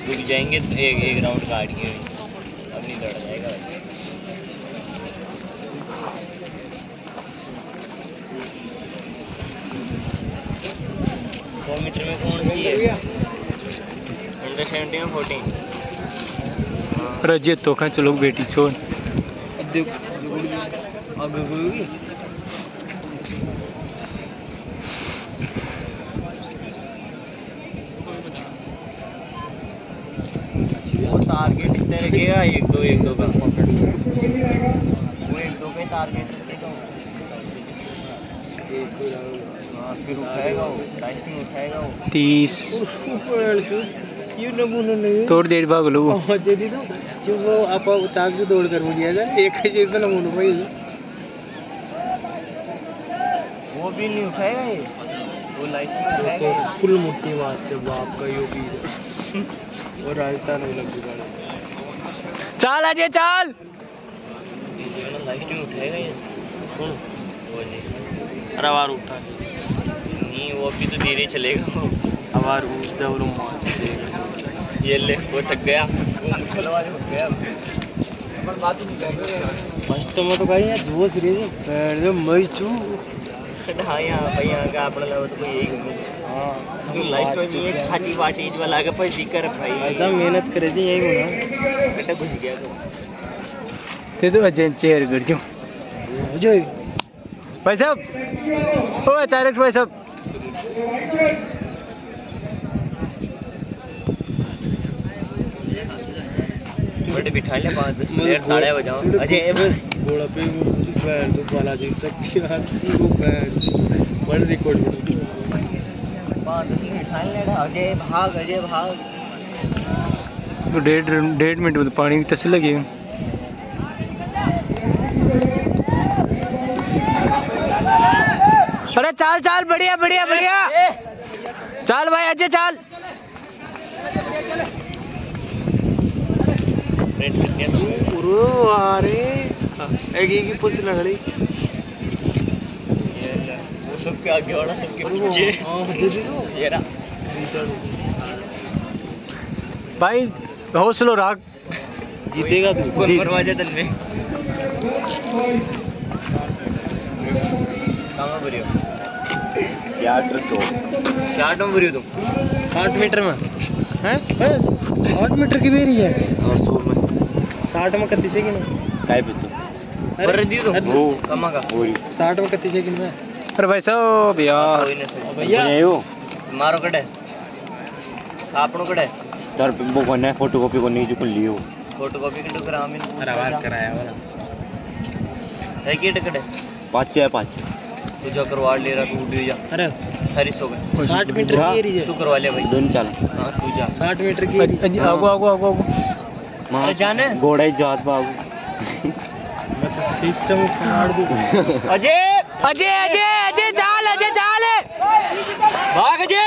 रुक जाएंगे तो एक राउंड काट के अब नहीं दौड़ जाएगा भाई। 100 मीटर में कौन सी है? अंडर 17 और 14 रजिए तो खा चलो बेटी छोड़ आगे होगी। टारगेट इतना रखेगा 1-2 का वो 1-2 पे टारगेट रखेगा। हाँ फिर उठाएगा वो टाइमिंग उठाएगा वो 30 ये नमूना नहीं थोड़ी देर भाग लो दे दी तो जो वो आप चाक से दौड़ कर मुड़िया जा एक चीज का नमूना भाई वो भी नहीं उठाएगा ये वो लाइसेंस तो फुल मुट्ठी वास्ते बाप का योगी और राजस्थान में लग चुका है। चल अजय चल लाइसेंस उठाएगा ये कौन वो जी अरे आवार उठा नहीं वो अभी तो धीरे चलेगा आवार उठ जाओ ये ले वो थक गया वो मुठलवा जो गया फर्स्ट में तो कहीं यार जोश रे पैर दे मई चू हाँ यहाँ भाई यहाँ का अपना लगा तो कोई यही हाँ जो लाइफ में नहीं है खाटी वाटी जो लगा पर दिक्कत है भाई ऐसा मेहनत करे जी यही होना बेटा घुस गया ते तो अजय चेयर कर जो अजय भाई साहब ओ अचानक भाई साहब बड़े बिठा ले 5-10 मिनट ताड़े बजाओ अजय बस घोड़ा पे वो पैर तो वाला देख सकती है वो पैर वर्ल्ड रिकॉर्ड 5-10 मिनट बिठा ले अजय भाग तो 1.5 मिनट में तो पानी की तस्वीर लगी अरे चाल चाल बढ़िया बढ़िया बढ़िया चाल भाई अजय चाल अरे एक पुश लगड़ी वो सबके आगे वाला सबके पीछे ये रहा भाई हौसलो राग जीतेगा तू कौन परवाजा तन में कहाँ भरियो 60 में भरियो तुम 60 मीटर में हैं बस 60 मीटर की बेरी है और 100 में 60 में कत्ती से कि ना काय पे तो अरे दी दो वो कमा का 60 में कत्ती से कि ना अरे भाई साहब यार भैया मारो कड़े आपनो कड़े तर वो कोने फोटोकॉपी को नहीं जो कर लियो फोटोकॉपी के टुकड़ा आमिन अरे बात कराया वाला है की टिकट है 5 तू जो करवा ले रहा तू उड़ जा अरे 38 हो गए 60 मीटर की एरी है तू करवा ले भाई दोनों चल हां तू जा 60 मीटर की आगो अरे जाने घोड़ा ही जात बाबू मैं तो सिस्टम फाड़ दूं अजय अजय अजय अजय चाल भाग अजय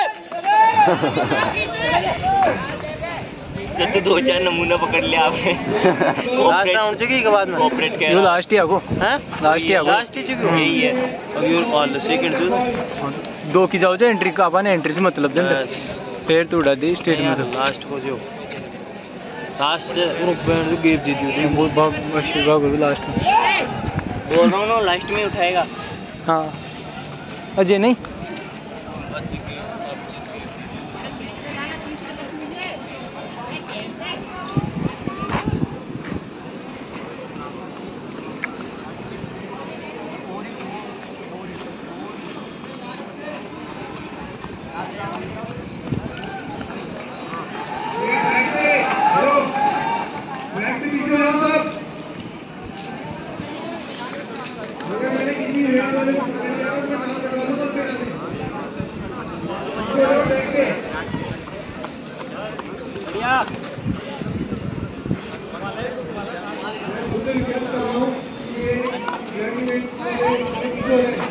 जब तो 2-4 नमूना पकड़ लिया आपने लास्ट राउंड चुकी के बाद में कोऑपरेट के लास्ट ही आगो हैं लास्ट ही चुकी यही है अब ये ऑल सेकंड जो 2 की जाओ जा एंट्री का अपन एंट्री से मतलब जन फिर तू उड़ा दे स्टेट में तो लास्ट हो जो लास्ट ग्रुप में तो गेम जीती थी बहुत भाग लास्ट में बोल रहा हूं ना लास्ट में उठाएगा हाँ अजय नहीं बढ़िया